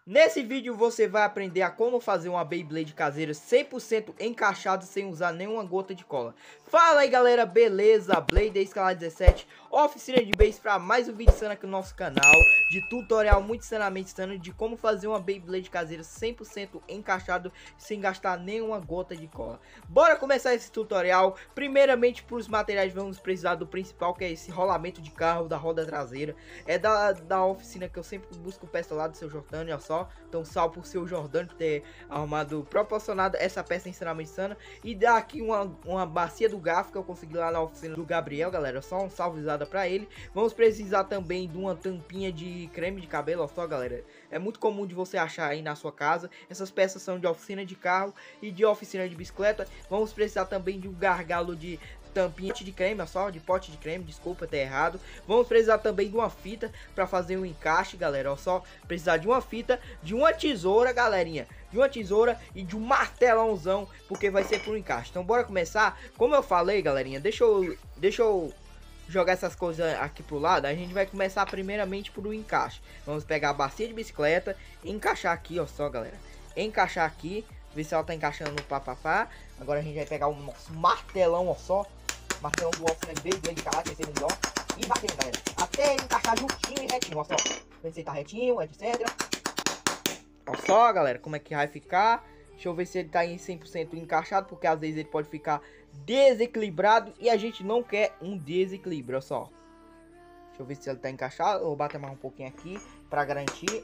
Nesse vídeo você vai aprender a como fazer uma Beyblade caseira 100% encaixada sem usar nenhuma gota de cola. Fala aí galera, beleza? Blade Escalar 17, oficina de base para mais um vídeo insano aqui no nosso canal, de tutorial muito insanamente insano de como fazer uma Beyblade caseira 100% encaixado sem gastar nenhuma gota de cola. Bora começar esse tutorial. Primeiramente, para os materiais vamos precisar do principal, que é esse rolamento de carro da roda traseira. É da oficina que eu sempre busco peça lá do seu Jordânia, olha só. Então salve por seu Jordânia por ter arrumado, proporcionado essa peça extremamente insana. E dá aqui uma bacia do garfo que eu consegui lá na oficina do Gabriel, galera. Só um salvezada pra ele. Vamos precisar também de uma tampinha de creme de cabelo, olha só, galera. É muito comum de você achar aí na sua casa. Essas peças são de oficina de carro e de oficina de bicicleta. Vamos precisar também de um gargalo de tampinha de creme, olha só, de pote de creme, desculpa ter errado. Vamos precisar também de uma fita para fazer um encaixe, galera, olha só. Precisar de uma fita, de uma tesoura, galerinha, de uma tesoura e de um martelãozão, porque vai ser pro encaixe. Então bora começar. Como eu falei, galerinha, deixa eu jogar essas coisas aqui pro lado. A gente vai começar primeiramente pro encaixe. Vamos pegar a bacia de bicicleta, encaixar aqui, ó só, galera. Encaixar aqui, ver se ela tá encaixando no papapá. Agora a gente vai pegar o nosso martelão, ó só. Martelão do oficina bem delicado, esse melhor. E bater, galera, até ele encaixar juntinho e retinho, ó só. Ver se ele tá retinho, etc. Ó só, galera, como é que vai ficar. Deixa eu ver se ele tá em 100% encaixado, porque às vezes ele pode ficar desequilibrado e a gente não quer um desequilíbrio, ó só. Deixa eu ver se ele tá encaixado. Eu vou bater mais um pouquinho aqui pra garantir.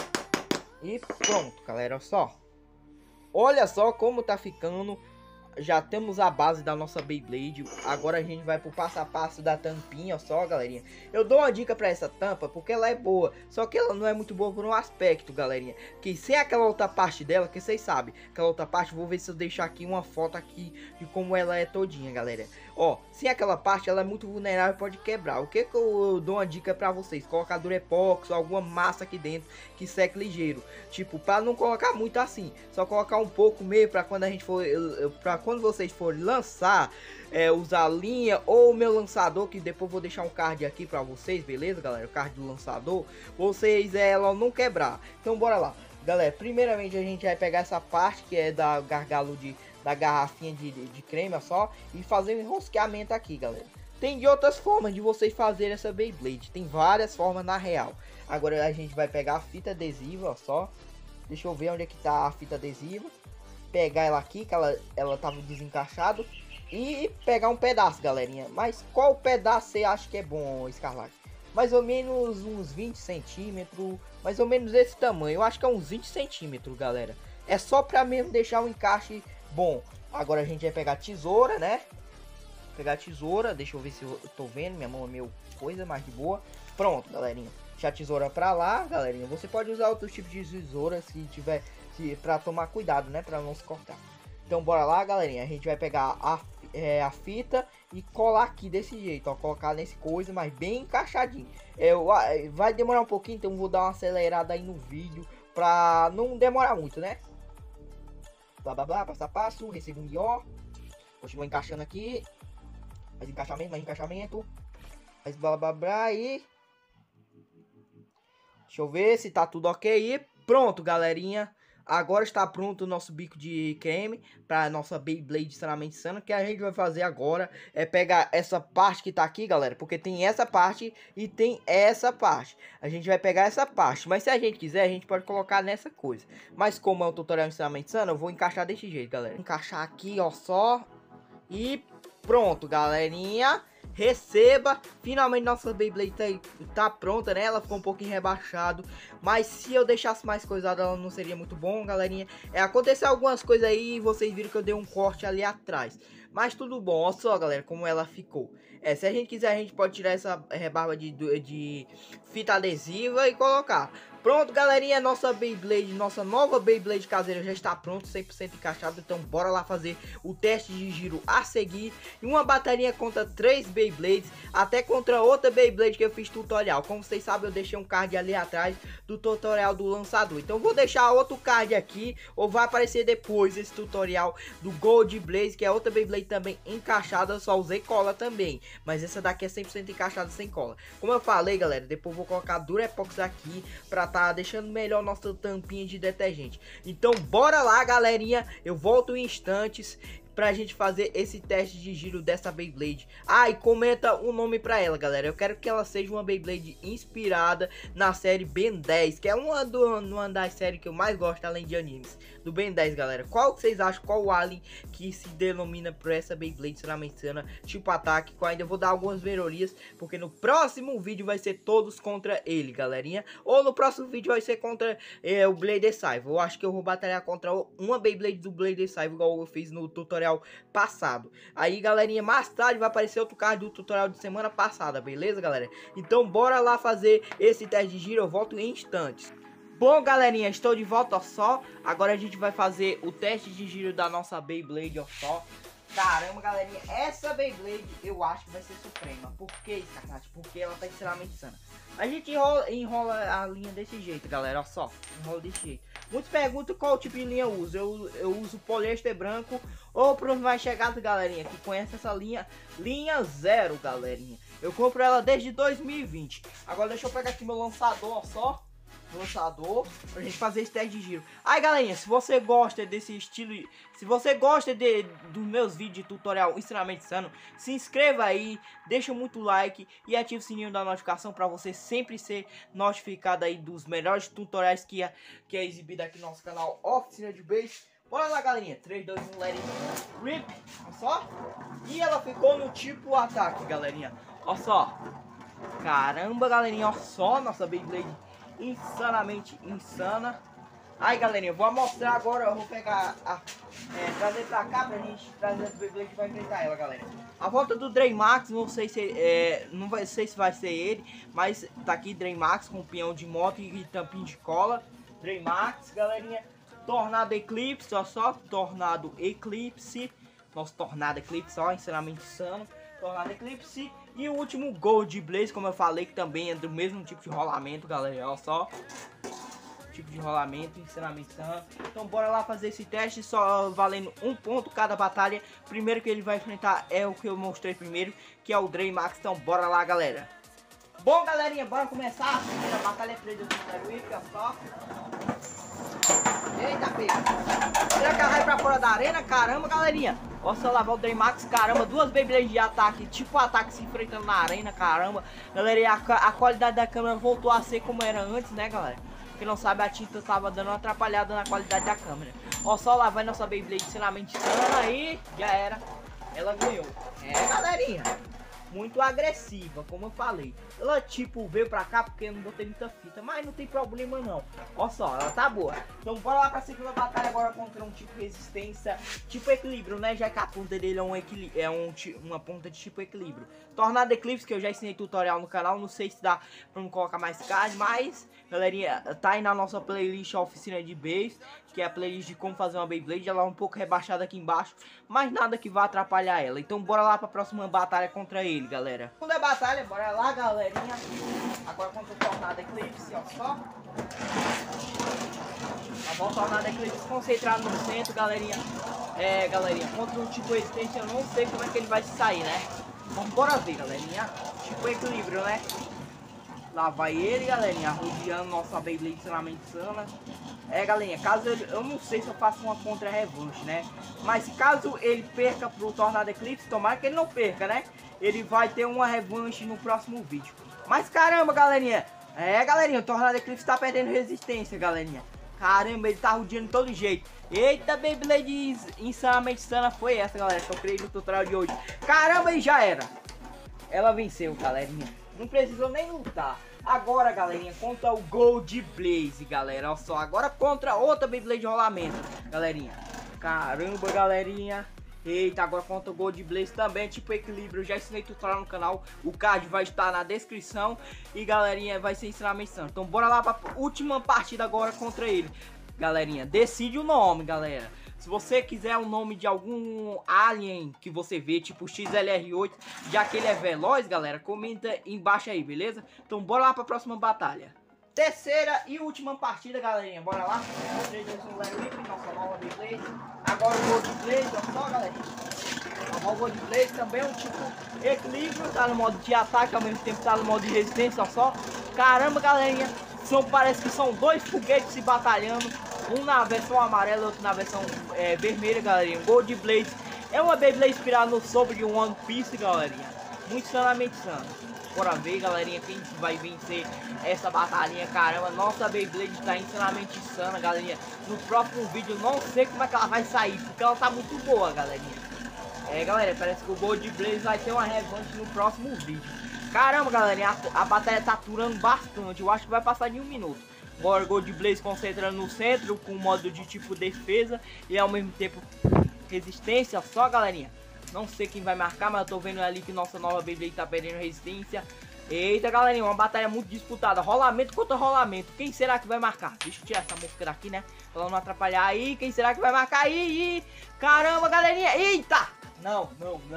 E pronto, galera, ó só. Olha só como tá ficando. Já temos a base da nossa Beyblade. Agora a gente vai pro passo a passo da tampinha, ó só, galerinha. Eu dou uma dica pra essa tampa, porque ela é boa. Só que ela não é muito boa por um aspecto, galerinha. Que sem aquela outra parte dela, que vocês sabem, aquela outra parte, vou ver se eu deixar aqui uma foto aqui de como ela é todinha, galera. Ó, sem aquela parte, ela é muito vulnerável, pode quebrar. O que que eu dou uma dica pra vocês? Colocar Durepox ou alguma massa aqui dentro que seque ligeiro. Tipo, pra não colocar muito assim. Só colocar um pouco meio pra quando a gente for... quando vocês forem lançar, usar a linha ou o meu lançador, que depois vou deixar um card aqui pra vocês, beleza, galera? O card do lançador, vocês ela não quebrar. Então bora lá, galera. Primeiramente a gente vai pegar essa parte que é da gargalo da garrafinha de creme, ó só, e fazer um enrosqueamento aqui, galera. Tem de outras formas de vocês fazerem essa Beyblade, tem várias formas na real. Agora a gente vai pegar a fita adesiva, ó só. Deixa eu ver onde é que tá a fita adesiva. Pegar ela aqui, que ela tava desencaixado. E pegar um pedaço, galerinha. Mas qual pedaço você acha que é bom, Escarlate? Mais ou menos uns 20 centímetros. Mais ou menos esse tamanho. Eu acho que é uns 20 centímetros, galera. É só pra mesmo deixar o encaixe bom. Agora a gente vai pegar a tesoura, né? Pegar a tesoura. Deixa eu ver se eu tô vendo. Minha mão é meio coisa, mais de boa. Pronto, galerinha. Deixa a tesoura pra lá, galerinha. Você pode usar outros tipos de tesoura se tiver... para tomar cuidado, né, para não se cortar. Então bora lá, galerinha, a gente vai pegar a fita e colar aqui desse jeito, ó, colocar nesse coisa, mas bem encaixadinho. Vai demorar um pouquinho, então vou dar uma acelerada aí no vídeo para não demorar muito, né? Blá blá blá, passo a passo, recebo um guió, continua encaixando aqui, mais encaixamento, mais blá blá blá e deixa eu ver se tá tudo ok. E pronto, galerinha. Agora está pronto o nosso bico de creme para nossa Beyblade extremamente insana. O que a gente vai fazer agora é pegar essa parte que tá aqui, galera, porque tem essa parte e tem essa parte. A gente vai pegar essa parte, mas se a gente quiser, a gente pode colocar nessa coisa. Mas como é um tutorial extremamente insano, eu vou encaixar desse jeito, galera. Encaixar aqui, ó, só. E pronto, galerinha. Receba, finalmente nossa Beyblade tá pronta, né? Ela ficou um pouquinho rebaixado, mas se eu deixasse mais coisada ela não seria muito bom, galerinha. Aconteceu algumas coisas aí e vocês viram que eu dei um corte ali atrás, mas tudo bom. Olha só, galera, como ela ficou. Se a gente quiser, a gente pode tirar essa rebarba de fita adesiva e colocar. Pronto, galerinha, nossa Beyblade, nossa nova Beyblade caseira já está pronto, 100% encaixado. Então bora lá fazer o teste de giro a seguir. E uma bateria contra 3 Beyblades, até contra outra Beyblade que eu fiz tutorial. Como vocês sabem, eu deixei um card ali atrás do tutorial do lançador. Então vou deixar outro card aqui, ou vai aparecer depois esse tutorial do Gold Blaze, que é outra Beyblade também encaixada, eu só usei cola também. Mas essa daqui é 100% encaixada sem cola. Como eu falei, galera, depois vou colocar Durepox aqui pra tá deixando melhor nossa tampinha de detergente. Então bora lá, galerinha, eu volto em instantes pra gente fazer esse teste de giro dessa Beyblade. Ah, e comenta o nome pra ela, galera. Eu quero que ela seja uma Beyblade inspirada na série Ben 10, que é uma das séries que eu mais gosto, além de animes, do Ben 10, galera. Qual que vocês acham, qual o alien que se denomina por essa Beyblade extremamente insana, tipo ataque? Que eu ainda vou dar algumas melhorias, porque no próximo vídeo vai ser todos contra ele, galerinha. Ou no próximo vídeo vai ser contra o Blade Saive. Eu acho que eu vou batalhar contra uma Beyblade do Blade Saive, igual eu fiz no tutorial passado. Aí, galerinha, mais tarde vai aparecer outro card do tutorial de semana passada, beleza, galera? Então bora lá fazer esse teste de giro, eu volto em instantes. Bom, galerinha, estou de volta, ó só. Agora a gente vai fazer o teste de giro da nossa Beyblade, ó só. Caramba, galerinha, essa Beyblade eu acho que vai ser suprema. Por que, Scarlet? Porque ela tá extremamente insana. A gente enrola a linha desse jeito, galera, ó só. Enrola desse jeito. Muitos perguntam qual tipo de linha eu uso. Eu uso poliéster branco. Ou para os mais chegados, galerinha, que conhece essa linha zero, galerinha. Eu compro ela desde 2020. Agora deixa eu pegar aqui meu lançador, ó só. Lançador, pra gente fazer esse teste de giro. Aí, galerinha, se você gosta desse estilo, se você gosta dos meus vídeos de tutorial extremamente insano, se inscreva aí, deixa muito like e ative o sininho da notificação para você sempre ser notificado aí dos melhores tutoriais que é exibido aqui no nosso canal Oficina de Base. Bora lá, galerinha, 3, 2, 1, let it rip, olha só. E ela ficou no tipo ataque, galerinha, olha só. Caramba, galerinha, olha só, nossa Beyblade insanamente insana. Aí, galerinha, eu vou mostrar agora. Eu vou pegar trazer pra cá pra gente trazer as Beyblade que vai enfrentar ela, galera. A volta do Dreymax, não sei se não sei se vai ser ele, mas tá aqui Dreymax com peão de moto e tampinho de cola. Dreymax, galerinha. Tornado Eclipse, ó só, Tornado Eclipse. Nosso Tornado Eclipse, ó, insanamente insano. Tornado Eclipse. E o último Gold Blaze, como eu falei, que também é do mesmo tipo de rolamento, galera. Olha só. Tipo de rolamento, ensinamento insano. Então bora lá fazer esse teste, só valendo 1 ponto cada batalha. Primeiro que ele vai enfrentar é o que eu mostrei primeiro, que é o Dreymax. Então bora lá, galera. Bom, galerinha, bora começar. A primeira batalha é 3 do Whip, olha só. Eita, pega. Será que ela vai pra fora da arena? Caramba, galerinha. Olha só lá, vai o Dreymax, caramba, duas Beyblades de ataque, tipo ataque se enfrentando na arena, caramba. Galera, e a qualidade da câmera voltou a ser como era antes, né, galera? Quem não sabe, a tinta tava dando uma atrapalhada na qualidade da câmera. Olha só lá, vai nossa Beyblade extremamente insana aí, já era. Ela ganhou. É, galerinha. Muito agressiva, como eu falei. Ela tipo veio pra cá porque eu não botei muita fita, mas não tem problema não. Olha só, ela tá boa. Então bora lá pra segunda batalha agora contra um tipo resistência, tipo equilíbrio, né? Já que a ponta dele é uma ponta de tipo equilíbrio. Tornado Eclipse, que eu já ensinei tutorial no canal, não sei se dá pra não colocar mais card, mas galerinha, tá aí na nossa playlist Oficina de Base, que é a playlist de como fazer uma Beyblade. Ela é um pouco rebaixada aqui embaixo, mas nada que vá atrapalhar ela. Então bora lá pra próxima batalha contra ele, galera. Segunda batalha, bora lá, galerinha. Agora contra o Tornado Eclipse, ó só. Tá bom, Tornado Eclipse concentrado no centro, galerinha. É, galerinha, contra o tipo resistência eu não sei como é que ele vai se sair, né? Vamos bora ver, galerinha. Tipo equilíbrio, né? Lá vai ele, galerinha, rodeando nossa Beyblade extremamente insana. É, galerinha, caso eu não sei se eu faço uma contra-revanche, né? Mas caso ele perca pro Tornado Eclipse, tomara que ele não perca, né? Ele vai ter uma revanche no próximo vídeo. Mas caramba, galerinha. É, galerinha, o Tornado Eclipse tá perdendo resistência, galerinha. Caramba, ele tá rodeando de todo jeito. Eita, Beyblade insanamente insana foi essa, galera, que eu criei no tutorial de hoje. Caramba, e já era. Ela venceu, galerinha. Não precisou nem lutar. Agora, galerinha, contra o Gold Blaze, galera. Olha só, agora contra outra Beyblade de rolamento, galerinha. Caramba, galerinha. Eita, agora contra o Gold Blaze também, tipo equilíbrio. Eu já ensinei tutorial no canal. O card vai estar na descrição. E, galerinha, vai ser ensinamento insano. Então, bora lá pra última partida agora contra ele. Galerinha, decide o nome, galera. Se você quiser o nome de algum alien que você vê, tipo XLR8, já que ele é veloz, galera, comenta embaixo aí, beleza? Então bora lá pra próxima batalha. Terceira e última partida, galerinha. Bora lá. 3, 2, 1, Larry Whip, nossa nova Beyblade. Agora o Gold Blaze, olha só, galerinha. O Gold Blaze também é um tipo equilíbrio, tá no modo de ataque, ao mesmo tempo tá no modo de resistência, olha só. Caramba, galerinha. Parece que são dois foguetes se batalhando, um na versão amarela e outro na versão vermelha, galerinha. Gold Blade é uma Beyblade inspirada no sobre de One Piece, galerinha. Muito insanamente insano. Bora ver, galerinha, quem vai vencer essa batalhinha. Caramba, nossa Beyblade tá insanamente insana, galerinha. No próximo vídeo não sei como é que ela vai sair, porque ela tá muito boa, galerinha. Galera, parece que o Gold Blaze vai ter uma revanche no próximo vídeo. Caramba, galerinha, a batalha tá durando bastante. Eu acho que vai passar de 1 minuto. Agora o Gold Blaze concentrando no centro, com modo de tipo defesa e ao mesmo tempo resistência. Só, galerinha, não sei quem vai marcar, mas eu tô vendo ali que nossa nova Beyblade tá perdendo resistência. Eita, galerinha, uma batalha muito disputada. Rolamento contra rolamento. Quem será que vai marcar? Deixa eu tirar essa mosca daqui, né? Pra ela não atrapalhar aí. Quem será que vai marcar aí? Caramba, galerinha. Eita! Não.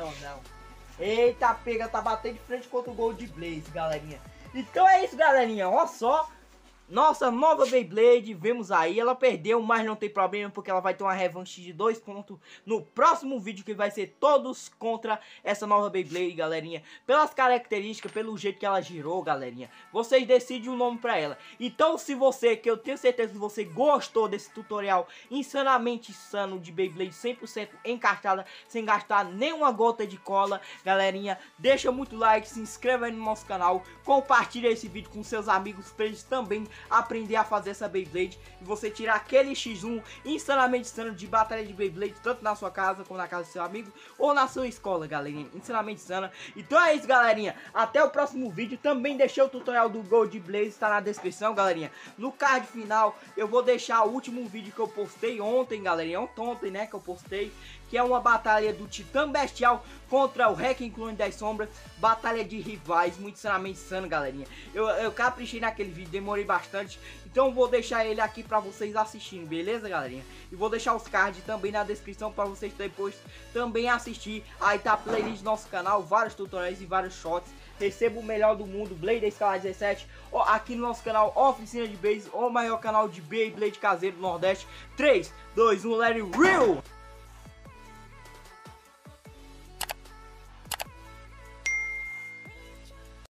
Eita, pega, tá batendo de frente contra o Gold Blaze, galerinha. Então é isso, galerinha. Olha só. Nossa nova Beyblade, vemos aí, ela perdeu, mas não tem problema, porque ela vai ter uma revanche de 2 pontos no próximo vídeo, que vai ser todos contra essa nova Beyblade, galerinha. Pelas características, pelo jeito que ela girou, galerinha, vocês decidem o nome pra ela. Então se você, que eu tenho certeza que você gostou desse tutorial insanamente insano de Beyblade 100% encaixada, sem gastar nenhuma gota de cola, galerinha, deixa muito like, se inscreva aí no nosso canal, compartilha esse vídeo com seus amigos pra eles também aprender a fazer essa Beyblade e você tirar aquele X1 insanamente insano de batalha de Beyblade, tanto na sua casa como na casa do seu amigo ou na sua escola, galerinha, insanamente insana. Então é isso, galerinha, até o próximo vídeo. Também deixei o tutorial do Gold Blaze, está na descrição, galerinha. No card final eu vou deixar o último vídeo que eu postei ontem, galerinha, ontem, né, que eu postei, que é uma batalha do Titã Bestial contra o Wrecking Clone das Sombras, batalha de rivais, muito insanamente insano, galerinha. Eu caprichei naquele vídeo, demorei bastante, então vou deixar ele aqui pra vocês assistirem, beleza, galerinha? E vou deixar os cards também na descrição pra vocês depois também assistir. Aí tá a playlist do nosso canal, vários tutoriais e vários shots. Receba o melhor do mundo, Blade da Escala 17, aqui no nosso canal Oficina de Base, o maior canal de Beyblade caseiro do Nordeste. 3, 2, 1, let it real!